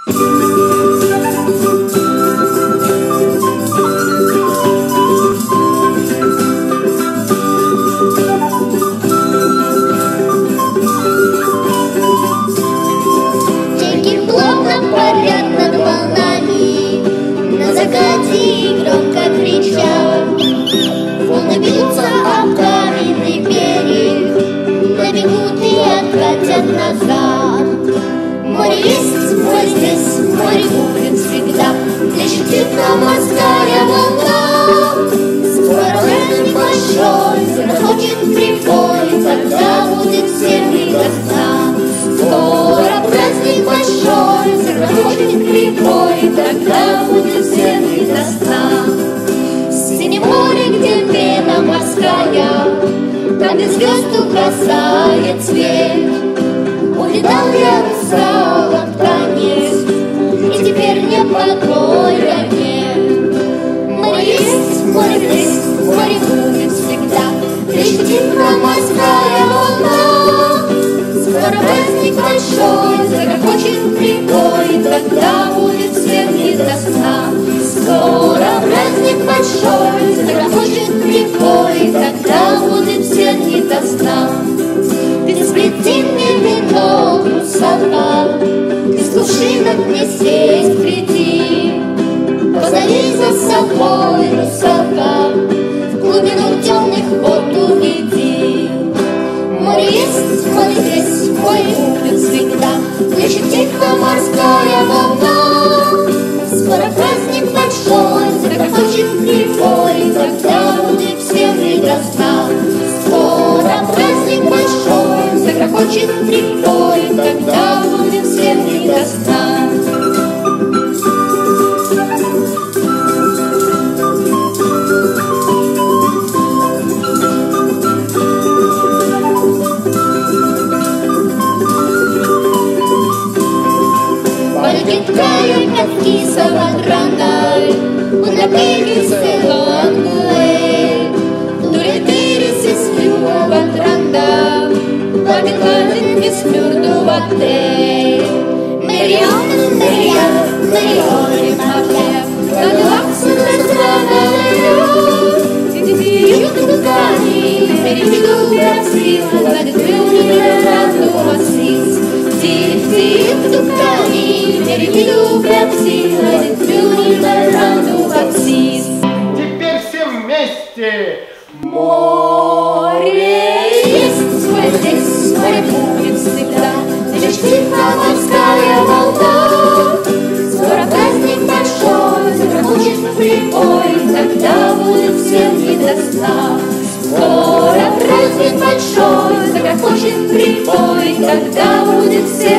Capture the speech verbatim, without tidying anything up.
Назад. Море есть, море здесь, море будет всегда. Плещет ветром морская волна. Скоро праздник большой, загрохочет прибой, тогда будет всем не до сна. Скоро праздник большой, загрохочет прибой, тогда будет всем не до сна. В синем море, где пена морская, там и звезд угасает свет. Улетал я, русалок, танец, и теперь не покоя нет. Море есть, море здесь, море будет всегда. Плещет ветром морская волна. Скоро праздник большой, загрохочет прибой, тогда будет всем не до сна. Скоро праздник большой, загрохочет прибой, тогда будет всем не до сна. Ты сплети мне вино, русалка, из кувшинок мне сесть приди. Позови за собой, русалка, в глубину темных вод уведи. Море есть, море здесь, море будет всегда. Плещет тихо морская волна. Скоро праздник большой, загрохочет прибой, тогда будет всем не до сна. Скоро праздник большой, загрохочет прибой, тогда будет всем не до сна. Полетит от кисова гранай, он напилит селангуэй. Туритирис из флюва транда, лагет ладен без флюрдуватей. Мэрион, мэрион, мэрион, маклеп, кадуаксу названалео. Тидибиют ткани, переведу грацил, ладет флюрдуватей радуасис. Тидибиют ткани, переведу грацил, ладет флюрдуватей радуасис. Теперь все вместе. Море есть, море здесь, море будет всегда. Плещет тихо морская волна. Скоро праздник большой, загрохочет прибой, тогда будет всем не до сна. Скоро праздник большой, загрохочет прибой, тогда будет всем